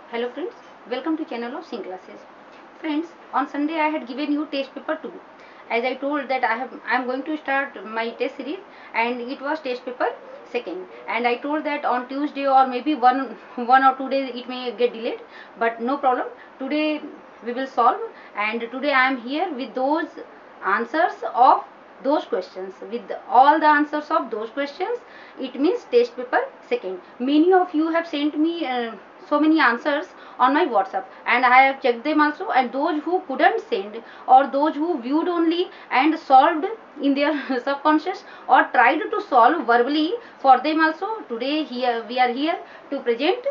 Hello friends, welcome to channel of Sing Classes. Friends, on Sunday I had given you test paper 2. As I told that I am going to start my test series, and it was test paper second, and I told that on Tuesday or maybe one or 2 days it may get delayed, but no problem. Today we will solve, and today I am here with those answers of those questions, with all the answers of those questions. It means test paper second. Many of you have sent me so many answers on my WhatsApp, and I have checked them also, and those who couldn't send, or those who viewed only and solved in their subconscious or tried to solve verbally, for them also today here we are here to present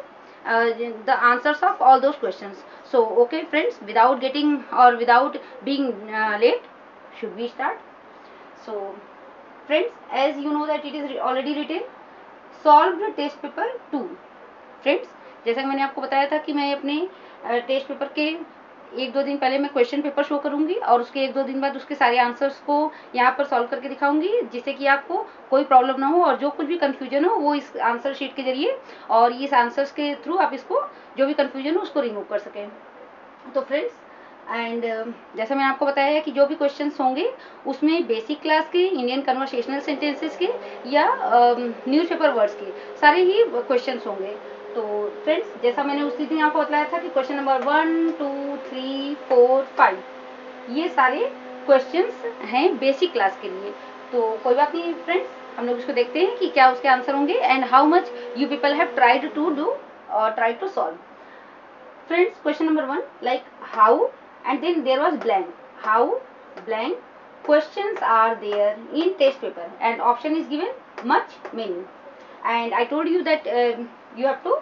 the answers of all those questions. So okay friends, without getting or without being late, should we start? So friends, as you know that it is already written, solved test paper 2. Friends, जैसा कि मैंने आपको बताया था कि मैं अपने test paper के 1-2 दिन पहले मैं क्वेश्चन पेपर शो करूंगी, और उसके 1-2 दिन बाद उसके सारे आंसर्स को यहाँ पर सॉल्व करके दिखाऊंगी, जिससे कि आपको कोई प्रॉब्लम ना हो, और जो कुछ भी कन्फ्यूजन हो वो इस आंसर शीट के जरिए और इस आंसर्स के थ्रू आप इसको जो भी कन्फ्यूजन हो उसको रिमूव कर सकें. तो फ्रेंड्स, एंड जैसा मैंने आपको बताया है कि जो भी क्वेश्चंस होंगे उसमें बेसिक क्लास के, इंडियन कन्वर्सेशनल सेंटेंसेस के या न्यूज़पेपर वर्ड्स के सारे ही क्वेश्चंस होंगे. तो फ्रेंड्स, जैसा मैंने उसी दिन आपको बताया था कि क्वेश्चन नंबर 1, 2, 3, 4, 5 ये सारे क्वेश्चंस हैं बेसिक क्लास के लिए. तो कोई बात नहीं फ्रेंड्स, हम लोग इसको देखते हैं कि क्या उसके आंसर होंगे, and how much you people have tried to do और try to solve. Friends, question number 1, like how, and then there was blank. How blank questions are there in test paper, and option is given much, many. And I told you that you have to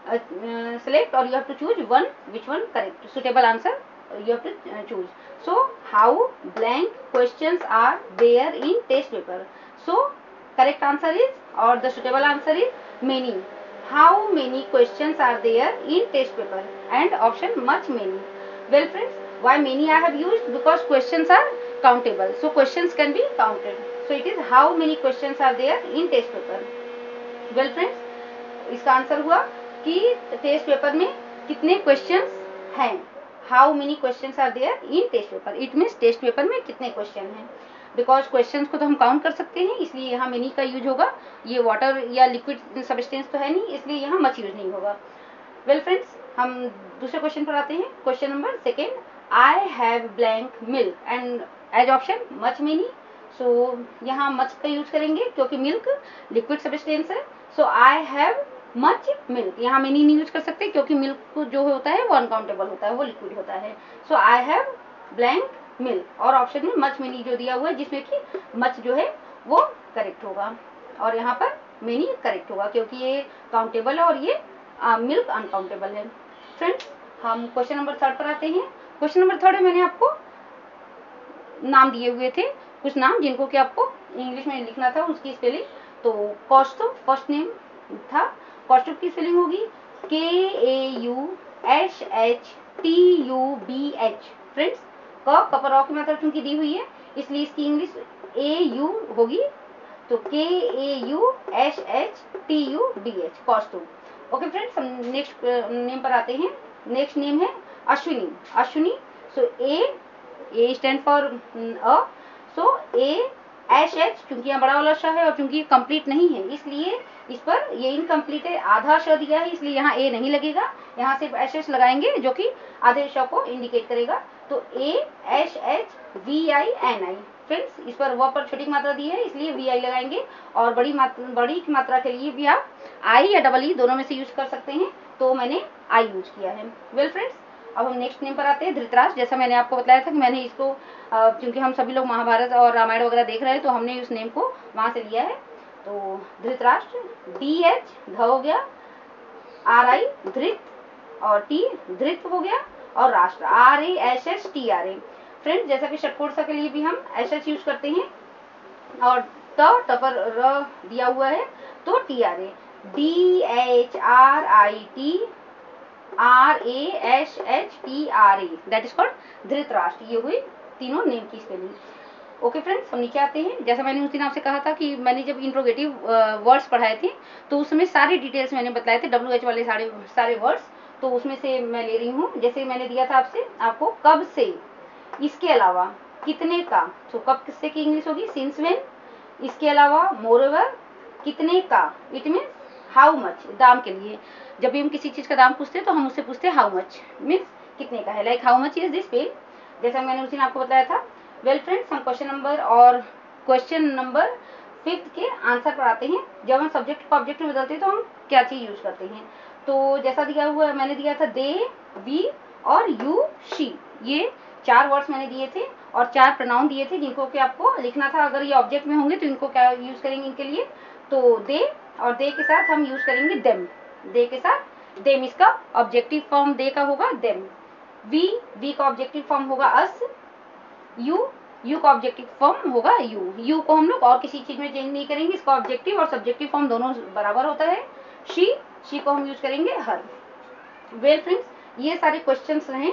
select, or you have to choose one, which one correct, suitable answer you have to choose. So how blank questions are there in test paper. So correct answer is, or the suitable answer is, many. How many questions are there in test paper, and option much, many. Well friends, why many I have used? Because questions are countable, so questions can be counted. So it is how many questions are there in test paper. Well friends, इसका answer हुआ कि test paper में कितने questions हैं. How many questions are there in test paper, it means test paper में कितने question हैं. Because questions को तो हम काउंट कर सकते हैं, इसलिए यहाँ मेनी का यूज होगा. ये वाटर या लिक्विड सब्सटेंस तो है नहीं, इसलिए यहाँ मच यूज नहीं होगा. वेल फ्रेंड्स, हम दूसरे क्वेश्चन पर आते हैं. Question number second, I have blank milk, and as option much, many. So यहाँ मच का यूज करेंगे क्योंकि मिल्क लिक्विड सब्सटेंस है. So I have much milk, यहाँ मेनी नहीं यूज कर सकते क्योंकि मिल्क जो होता है वो अनकाउंटेबल होता है, वो लिक्विड होता है. So I have blank milk, और ऑप्शन में मच मेनी जो दिया हुआ है, जिसमें कि मच जो है वो करेक्ट होगा, और यहाँ पर मेनी करेक्ट होगा क्योंकि ये काउंटेबल है और ये मिल्क अनकाउंटेबल है. फ्रेंड्स, हम क्वेश्चन नंबर 3 पर आते हैं. क्वेश्चन नंबर 3 में मैंने आपको नाम दिए हुए थे, कुछ नाम जिनको कि आपको इंग्लिश में लिखना था, उसकी स्पेलिंग. तो कौस्तुभ फर्स्ट नेम था. कौस्तुभ की स्पेलिंग होगी KAUSHTUBH. फ्रेंड्स, क पर की मात्रा चूंकि दी हुई है, इसलिए इसकी इंग्लिश AU होगी. तो KAUSHTUBH, कौस्तुभ. ओके फ्रेंड्स, हम नेक्स्ट नेम पर आते हैं. नेक्स्ट नेम है Ashwini. Ashwini, so A stand for अ, सो ASH, क्योंकि यहाँ बड़ा वाला श है और क्योंकि ये कंप्लीट नहीं है, इसलिए इस पर ये इनकम्प्लीट है, आधा श दिया है, इसलिए यहाँ ए नहीं लगेगा. यहाँ सिर्फ SS लगाएंगे जो कि आधे श को इंडिकेट करेगा. तो ASHVINI. फ्रेंड्स, इस पर व पर छोटी मात्रा दी है, इसलिए VI लगाएंगे, और बड़ी मात्रा के लिए भी आप आई या डबल ई दोनों में से यूज कर सकते हैं, तो मैंने आई यूज किया है. वेल फ्रेंड्स, अब हम नेक्स्ट नेम पर आते हैं. धृतराष्ट्र. जैसा मैंने आपको बताया था कि मैंने इसको क्योंकि हम सभी लोग महाभारत और रामायण वगैरह देख रहे हैं, तो हमने उस नेम को वहाँ से लिया है. तो धृतराष्ट्र, DH ध हो गया, RI धृत, और T धृत हो गया, और राष्ट्र RASHTRA. फ्रेंड्स, जैसा कि षटकोण के लिए भी हम SS यूज करते हैं, और ट पर र दिया हुआ है, तो TRA. DHRITRASHTRA, that is called Dhritarashtra. ये हुई तीनों नेम की स्पेलिंग. ओके फ्रेंड्स, हम नीचे आते हैं. जैसा मैंने उस दिन आपसे कहा था कि मैंने जब इंट्रोगेटिव वर्ड्स पढ़ाए थे, तो उसमें सारी डिटेल्स मैंने बताए थे, WH वाले सारे वर्ड्स. तो उसमें से मैं ले रही हूँ। जैसे मैंने दिया था आपको कब से, इसके अलावा कितने का, तो कब से की इंग्लिश होगी सिंस व्हेन, इसके अलावा मोरओवर कितने का, इट मीन्स हाउ मच, दाम के लिए। जब भी हम किसी चीज का दाम पूछते हैं तो हम उससे पूछते हैं हाउ मच, मीन्स कितने का है, like how much is this pen, जैसा मैंने उसी दिन आपको बताया था। वेल फ्रेंड्स, हम क्वेश्चन नंबर 5 के आंसर पर आते हैं। जब हम सब्जेक्ट को ऑब्जेक्ट में बदलते हैं तो हम क्या चीज यूज करते हैं। तो जैसा दिया हुआ मैंने दिया था दे, वी और यू, शी, ये 4 वर्ड्स मैंने दिए थे और 4 प्रोनाउन दिए थे जिनको कि आपको लिखना था। अगर ये ऑब्जेक्ट में होंगे तो इनको क्या यूज करेंगे इनके लिए, तो दे, और दे के साथ हम यूज करेंगे देम, दे के साथ देम, इसका ऑब्जेक्टिव फॉर्म दे का होगा देम। वी का ऑब्जेक्टिव फॉर्म होगा अस। यू का ऑब्जेक्टिव फॉर्म होगा यू को हम लोग और किसी चीज में चेंज नहीं करेंगे, इसका ऑब्जेक्टिव और सब्जेक्टिव फॉर्म दोनों बराबर होता है। शी को हम यूज करेंगे हर। वेल फ्रेंड्स, ये सारे क्वेश्चंस रहे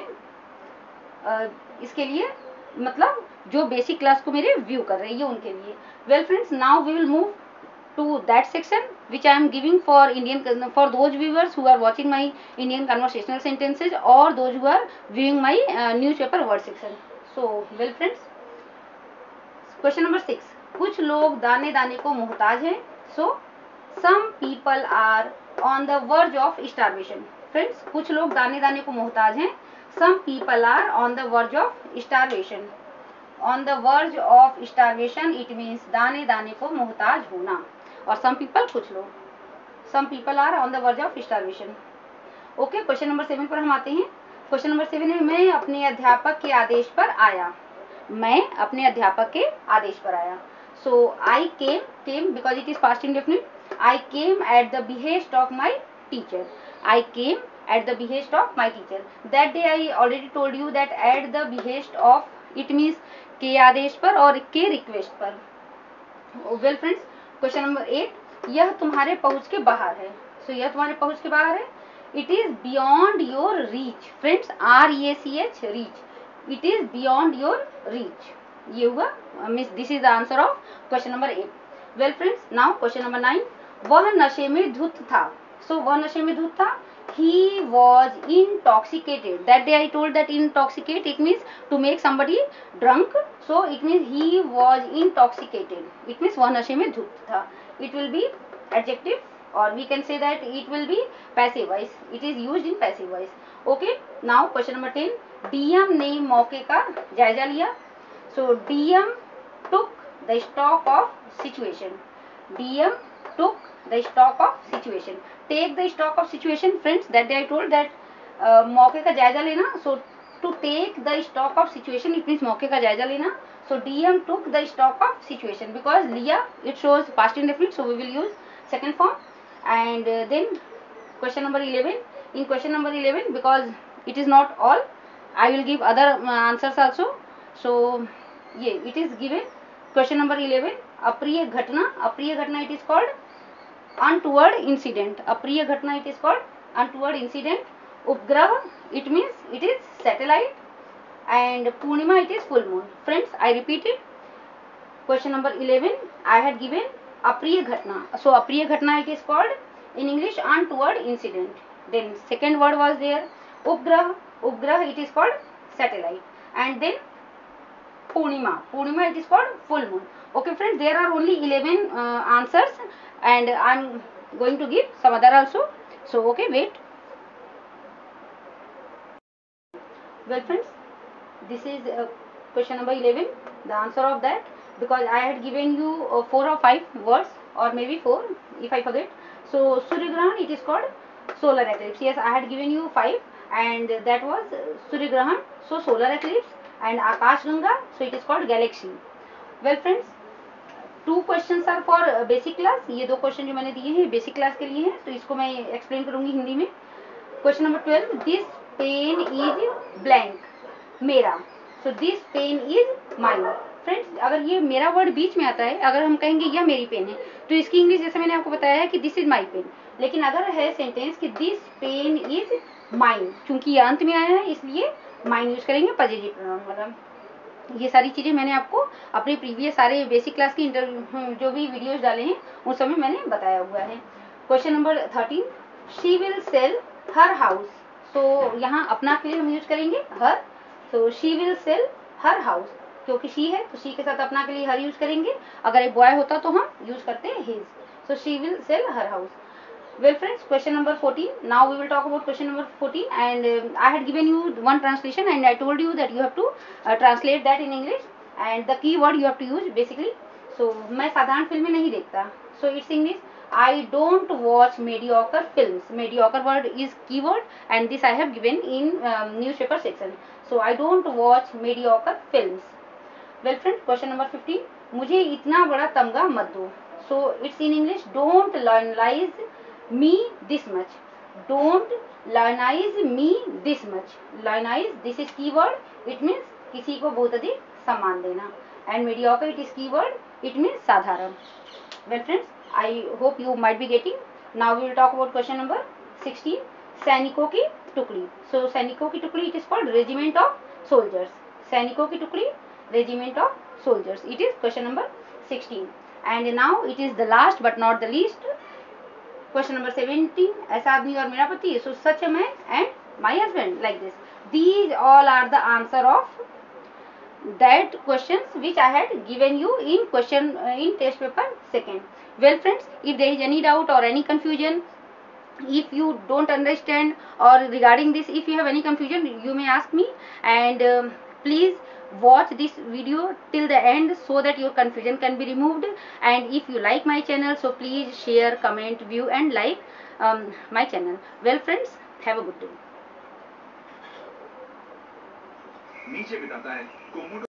इसके लिए, मतलब जो बेसिक क्लास को मेरे व्यू कर रहे हैं उनके लिए। Well friends, now we will move to that section which I am giving for those viewers who are watching my Indian conversational sentences or those who are viewing my newspaper word section. So well friends, question number 6, कुछ लोग दाने दाने को मोहताज हैं। So some people are on the verge of starvation. Friends, कुछ लोग दाने दाने को मोहताज हैं। Some people are on the verge of starvation. On the verge of starvation it means दाने दाने को मोहताज होना, और some people कुछ लोग, some people are on the verge of starvation. Okay, question number 7 पर हम आते हैं। क्वेश्चन नंबर 7 में मैं अपने अध्यापक के आदेश पर आया। मैं अपने अध्यापक के आदेश पर आया। So I came because it is past indefinite. I came at the behest of my teacher. I came at the behest of my teacher. That day I already told you that at the behest of it means के आदेश पर और के request पर। Well friends, question number 8, यह तुम्हारे पहुंच के बाहर है। सो यह तुम्हारे पहुंच के बाहर है। It is beyond your reach. Friends, REACH, reach, it is beyond your reach, ये हुआ means this is the answer of question number 8। Well friends, now question number 9, वह नशे में धुत था। सो वह नशे में धुत था। He was intoxicated. That day I told that intoxicate it means to make somebody drunk. So it means he was intoxicated. It means वह नशे में धुत था. It will be adjective or we can say that it will be passive voice. It is used in passive voice. Okay. Now question number 10. DM ने मौके का जायजा लिया. So DM took the stock of situation. DM took the stock of situation. Take the stock of situation. Friends, that day I told that मौके का जायजा लेना. So to take the stock of situation it means मौके का जायजा लेना. So DM took the stock of situation because लिया it shows past indefinite, so we will use second form. And then question number 11. In question number 11, because it is not all, I will give other answers also. So yeah, it is given question number 11, अप्रिय घटना. अप्रिय घटना it is called untoward incident. अप्रिय घटना it is called untoward incident. उपग्रह it means it is satellite. And Purnima it is full moon. Friends, I repeated. Question number 11 I had given अप्रिय घटना. So अप्रिय घटना it is called in English untoward incident. Then second word was there उपग्रह. उपग्रह it is called satellite. And then Purnima it is called full moon. Okay friends, there are only 11 answers and I am going to give some other also. So okay, wait. Well friends, this is question number 11, the answer of that, because I had given you 4 or 5 words or maybe 4 if I forget. So Suryagrahan it is called solar eclipse. Yes, I had given you 5 and that was Suryagrahan, so solar eclipse. And Akash Ganga, so it is called galaxy. Well friends, 2 questions are for basic class. ये 2 question जो मैंने दिए हैं basic class के लिए हैं, तो इसको मैं एक्सप्लेन करूंगी हिंदी में. Question number 12, this pen is blank, मेरा. So this pen is mine. Friends, अगर ये मेरा वर्ड बीच में आता है, अगर हम कहेंगे यह मेरी पेन है, तो इसकी इंग्लिश जैसे मैंने आपको बताया है कि दिस इज माई पेन. लेकिन अगर है सेंटेंस कि दिस पेन इज माइन, चूंकि ये अंत में आया है इसलिए माइन यूज करेंगे पॉजिटिव प्रोनाउन वाला. ये सारी चीजें मैंने आपको अपने प्रीवियस सारे बेसिक क्लास की जो भी वीडियोस डाले हैं उस समय मैंने बताया हुआ है. Question number 13, she will sell her house so यहाँ अपना के लिए हम यूज करेंगे her. So she will sell her house, क्योंकि शी है तो शी के साथ अपना के लिए हर यूज करेंगे. अगर एक बॉय होता तो हम यूज करते हैं his. So she will sell her house. Well friends, question number 14. Now we will talk about question number 14, and I had given you one translation and I told you that you have to translate that in English, and the key word you have to use basically. So मैं साधारण फिल्में नहीं देखता. So it's English. I don't watch mediocre films. Mediocre word is keyword and this I have given in newspaper section. So I don't watch mediocre films. Well friends, question number 15. मुझे इतना बड़ा तमगा मत दो. So it's in English. Don't lionize me this much. Don't lionize me this much. Lionize, this is keyword. It means किसी को बहुत अधिक सम्मान देना. And mediocre, it is keyword. It means साधारण. Well friends, I hope you might be getting. Now we will talk about question number 16. सैनिकों की टुकड़ी. So सैनिकों की टुकड़ी, it is called regiment of soldiers. सैनिकों की टुकड़ी, regiment of soldiers. It is question number 16. And now it is the last but not the least. Question number 17. ऐसा आदमी और मेरा पति. So such a man and my husband, like this. These all are the answer of that questions which I had given you in question in test paper second. Well friends, if there is any doubt or any confusion, if you don't understand or regarding this, if you have any confusion, you may ask me, and please watch this video till the end so that your confusion can be removed. And if you like my channel, so please share, comment, view and like my channel. Well friends, have a good day. नीचे बिताता है Komodo